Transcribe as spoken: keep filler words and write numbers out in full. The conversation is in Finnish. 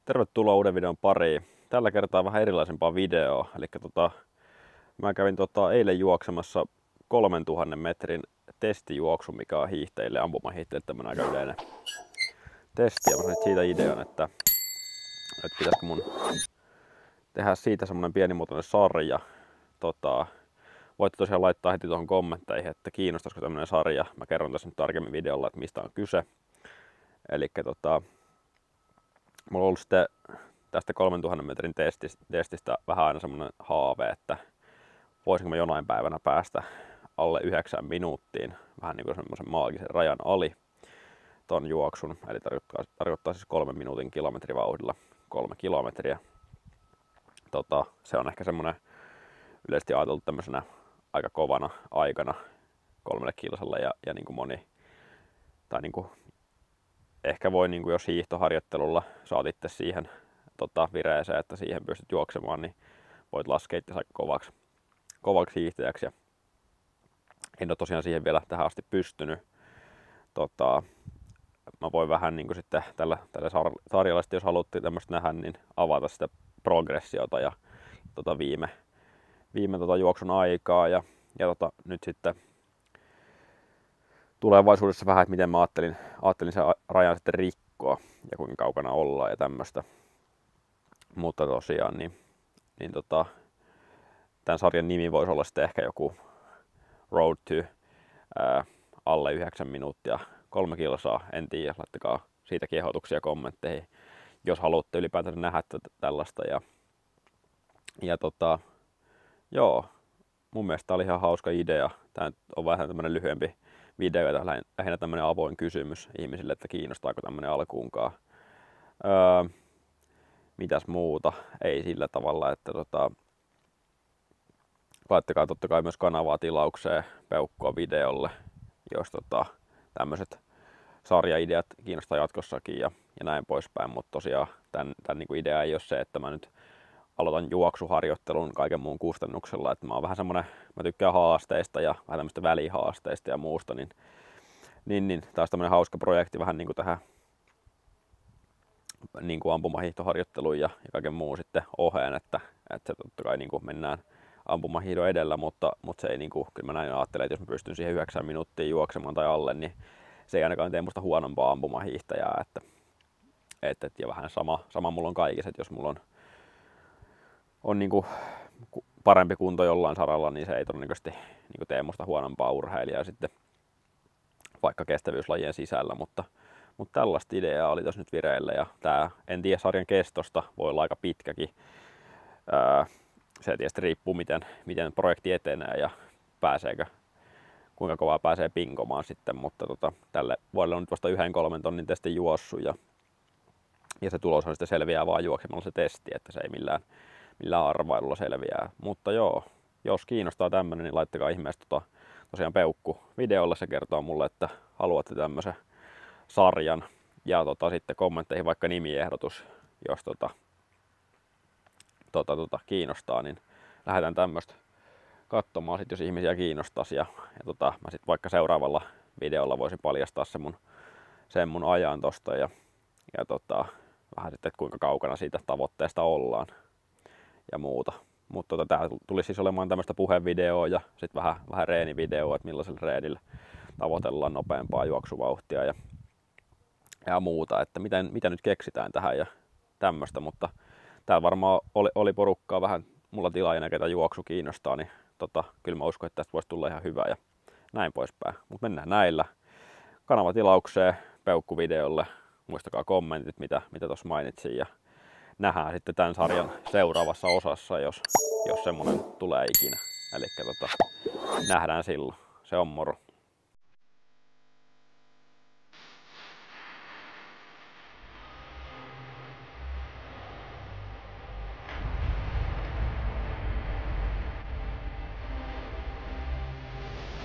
Tervetuloa uuden videon pariin. Tällä kertaa vähän erilaisempaa videoa. Eli tota, mä kävin tota, eilen juoksemassa kolmentuhannen metrin testijuoksu, mikä on hiihtäjille, ampumahiihtäjille tämmönen aika yleinen testi. Ja mä sain siitä idean, että, että pitäisikö mun tehdä siitä semmonen pienimuotoinen sarja. Tota, voitte tosiaan laittaa heti tuohon kommentteihin, että kiinnostaisiko tämmönen sarja. Mä kerron tässä nyt tarkemmin videolla, että mistä on kyse. Elikkä tota, mulla on ollut sitten tästä kolmentuhannen metrin testistä, testistä vähän aina semmoinen haave, että voisinko mä jonain päivänä päästä alle yhdeksän minuuttiin, vähän niin kuin semmoisen maagisen rajan ali ton juoksun. Eli tarkoittaa, tarkoittaa siis kolmen minuutin kilometrivauhdilla kolme kilometriä. Tota, se on ehkä semmoinen yleisesti ajateltu tämmöisenä aika kovana aikana kolmelle kilsalla ja, ja niin kuin moni, tai niin kuin ehkä voi, niin kuin jos hiihtoharjoittelulla saat itse siihen tota, vireeseen, että siihen pystyt juoksemaan, niin voit laskea itse aika kovaksi, kovaksi hiihtäjäksi. Ja en ole tosiaan siihen vielä tähän asti pystynyt. Tota, mä voin vähän niin kuin sitten tällä, tällä sarjalla, jos haluatte tämmöistä nähdä, niin avata sitä progressiota ja tota, viime, viime tota, juoksun aikaa. Ja, ja tota, nyt sitten tulevaisuudessa vähän, että miten mä ajattelin, ajattelin sen rajan sitten rikkoa ja kuinka kaukana ollaan ja tämmöistä. Mutta tosiaan, niin, niin tota, tämän sarjan nimi voisi olla sitten ehkä joku Road to ää, alle yhdeksän minuuttia, kolme kilsaa, en tiedä, laittakaa siitä kehotuksia kommentteihin, jos haluatte ylipäätään nähdä tällaista. Ja, ja tota, joo, mun mielestä tää oli ihan hauska idea. Tää on vähän tämmönen lyhyempi video ja lähinnä tämmönen avoin kysymys ihmisille, että kiinnostaako tämmönen alkuunkaan. Öö, mitäs muuta? Ei sillä tavalla, että tota, laittakaa totta kai myös kanavaa tilaukseen, peukkua videolle, jos tota, tämmöiset sarjaideat kiinnostaa jatkossakin ja, ja näin poispäin. Mutta tosiaan tämän, tämän niin kuin idea ei ole se, että mä nyt aloitan juoksuharjoittelun kaiken muun kustannuksella. Että mä oon vähän semmonen, mä tykkään haasteista ja vähän tämmöistä välihaasteista ja muusta, niin, niin, niin taas tämmönen hauska projekti vähän niin kuin tähän niin kuin ampumahiihtoharjoitteluun ja, ja kaiken muun sitten oheen, että, että totta kai niin kuin mennään ampumahiihdon edellä, mutta, mutta se ei niin kuin, kyllä mä näin ajattelen, että jos mä pystyn siihen yhdeksän minuuttia juoksemaan tai alle, niin se ei ainakaan tee musta huonompaa ampumahiihtäjää, että, että, että ja vähän sama, sama mulla on kaikissa, että jos mulla on, on niin kuin parempi kunto jollain saralla, niin se ei todennäköisesti niin kuin tee musta huonompaa urheilijaa sitten vaikka kestävyyslajien sisällä, mutta Mutta tällaista ideaa oli tässä nyt vireillä ja tää, en tiedä sarjan kestosta, voi olla aika pitkäkin. Öö, se tietysti riippuu miten, miten projekti etenee ja pääseekö, kuinka kovaa pääsee pinkomaan sitten, mutta tota, tälle vuodelle on nyt vasta yhden kolmen tonnin testin juossut ja, ja se tulos on sitten selviää vaan juoksemalla se testi, että se ei millään, millään arvailulla selviää. Mutta joo, jos kiinnostaa tämmönen, niin laittakaa ihmeessä tota, tosiaan peukku videolle, se kertoo mulle, että haluatte tämmösen sarjan ja tota, sitten kommentteihin vaikka nimiehdotus, jos tota, tota, tota, kiinnostaa, niin lähdetään tämmöistä katsomaan, sit, jos ihmisiä kiinnostaisi ja, ja tota, mä sitten vaikka seuraavalla videolla voisin paljastaa sen mun, sen mun ajan tosta ja, ja tota, vähän sitten, että kuinka kaukana siitä tavoitteesta ollaan ja muuta. Mutta tota, tää tuli siis olemaan tämmöistä puhevideoa ja sitten vähän, vähän reenivideoa, että millaisella reenillä tavoitellaan nopeampaa juoksuvauhtia ja ja muuta, että miten, mitä nyt keksitään tähän ja tämmöistä, mutta täällä varmaan oli, oli porukkaa vähän mulla tilaajana, ketä juoksu kiinnostaa, niin tota, kyllä mä uskon, että tästä voisi tulla ihan hyvä ja näin poispäin. Mutta mennään näillä. Kanava tilaukseen, peukkuvideolle, muistakaa kommentit, mitä, mitä tuossa mainitsin ja nähdään sitten tämän sarjan seuraavassa osassa, jos, jos semmonen tulee ikinä. Eli tota, nähdään silloin. Se on moro.